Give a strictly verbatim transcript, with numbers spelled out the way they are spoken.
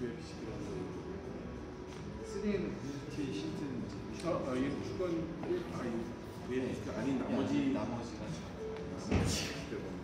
왜 비슷해요? 쓰리엔 뷰티 시트는 어, 어, 이 주건 아, 이 왜 비슷해? 아니 나머지 나머지가 나머지